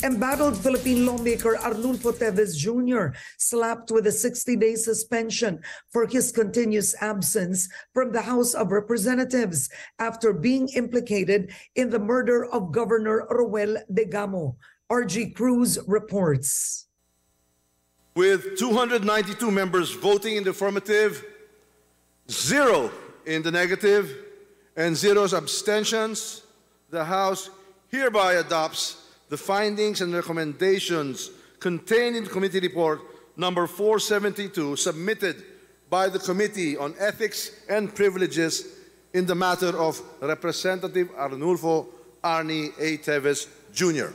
Embattled Philippine lawmaker Arnolfo Teves Jr. slapped with a 60-day suspension for his continuous absence from the House of Representatives after being implicated in the murder of Governor Roel Degamo. RG Cruz reports. With 292 members voting in the affirmative, 0 in the negative, and 0 abstentions, the House hereby adopts the findings and recommendations contained in Committee Report number 472 submitted by the Committee on Ethics and Privileges in the matter of Representative Arnolfo Arnie A. Teves Jr.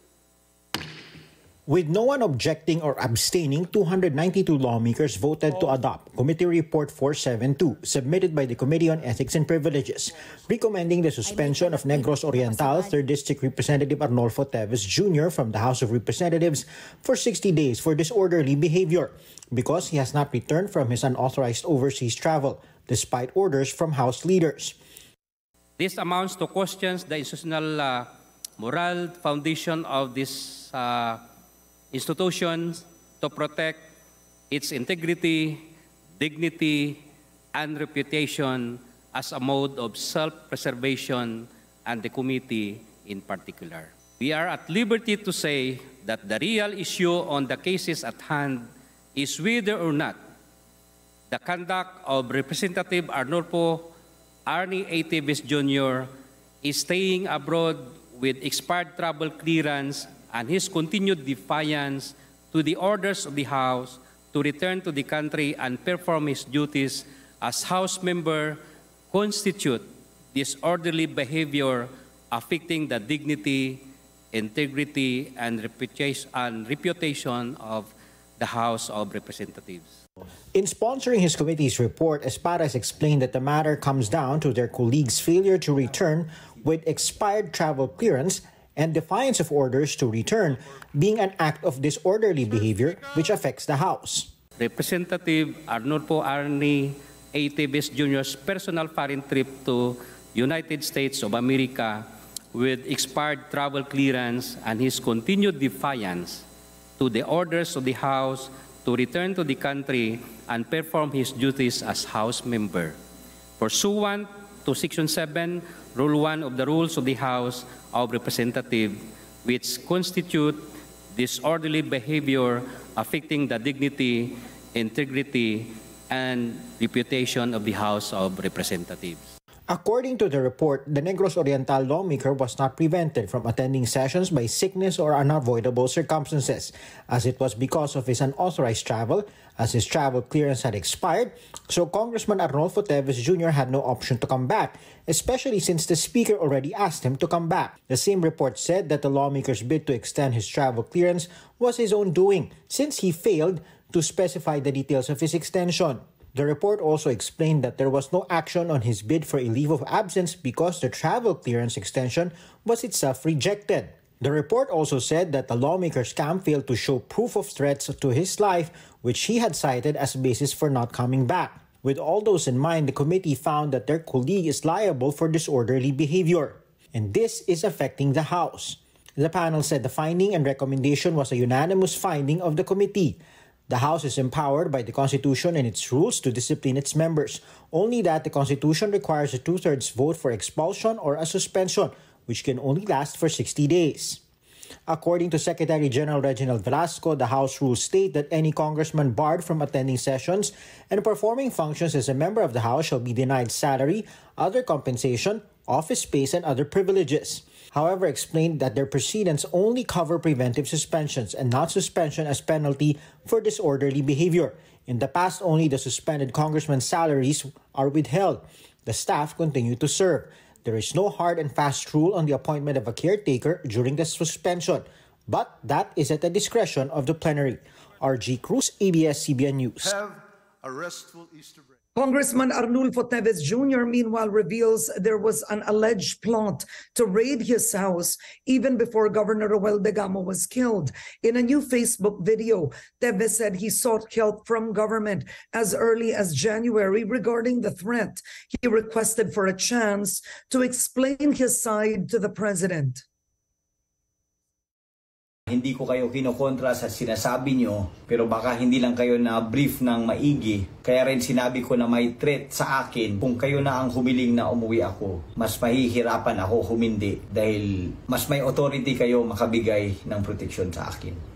With no one objecting or abstaining, 292 lawmakers voted to adopt Committee Report 472, submitted by the Committee on Ethics and Privileges, recommending the suspension of Negros Oriental 3rd District Representative Arnolfo Teves Jr. from the House of Representatives for 60 days for disorderly behavior because he has not returned from his unauthorized overseas travel, despite orders from House leaders. This amounts to questions the institutional moral foundation of this institutions to protect its integrity, dignity, and reputation as a mode of self-preservation, and the committee in particular. We are at liberty to say that the real issue on the cases at hand is whether or not the conduct of Representative Arnolfo Arnie A. Teves Jr. is staying abroad with expired travel clearance and his continued defiance to the orders of the House to return to the country and perform his duties as House member constitute disorderly behavior affecting the dignity, integrity, and reputation of the House of Representatives. In sponsoring his committee's report, Espadas explained that the matter comes down to their colleagues' failure to return with expired travel clearance and defiance of orders to return being an act of disorderly behavior which affects the House. Representative Arnolfo Arnie A. Teves Jr.'s personal foreign trip to United States of America with expired travel clearance and his continued defiance to the orders of the House to return to the country and perform his duties as House member. Pursuant to Section 7, Rule 1 of the Rules of the House of Representatives, which constitute disorderly behavior affecting the dignity, integrity, and reputation of the House of Representatives. According to the report, the Negros Oriental lawmaker was not prevented from attending sessions by sickness or unavoidable circumstances, as it was because of his unauthorized travel, as his travel clearance had expired, so Congressman Arnolfo Teves Jr. had no option to come back, especially since the Speaker already asked him to come back. The same report said that the lawmaker's bid to extend his travel clearance was his own doing, since he failed to specify the details of his extension. The report also explained that there was no action on his bid for a leave of absence because the travel clearance extension was itself rejected. The report also said that the lawmaker's camp failed to show proof of threats to his life, which he had cited as basis for not coming back. With all those in mind, the committee found that their colleague is liable for disorderly behavior, and this is affecting the House. The panel said the finding and recommendation was a unanimous finding of the committee. The House is empowered by the Constitution and its rules to discipline its members, only that the Constitution requires a 2/3 vote for expulsion or a suspension, which can only last for 60 days. According to Secretary General Reginald Velasco, the House rules state that any congressman barred from attending sessions and performing functions as a member of the House shall be denied salary, other compensation, office space, and other privileges. However, explained that their precedents only cover preventive suspensions and not suspension as penalty for disorderly behavior. In the past, only the suspended congressman's salaries are withheld. The staff continue to serve. There is no hard and fast rule on the appointment of a caretaker during the suspension, but that is at the discretion of the plenary. RG Cruz, ABS-CBN News. Have a restful Easter break. Congressman Arnolfo Teves Jr. meanwhile reveals there was an alleged plot to raid his house even before Governor Roel Degamo was killed. In a new Facebook video, Teves said he sought help from government as early as January regarding the threat. He requested for a chance to explain his side to the president. Hindi ko kayo kinokontra sa sinasabi nyo, pero baka hindi lang kayo na-brief ng maigi. Kaya rin sinabi ko na may threat sa akin kung kayo na ang humiling na umuwi ako. Mas mahihirapan ako humindi dahil mas may authority kayo makabigay ng proteksyon sa akin.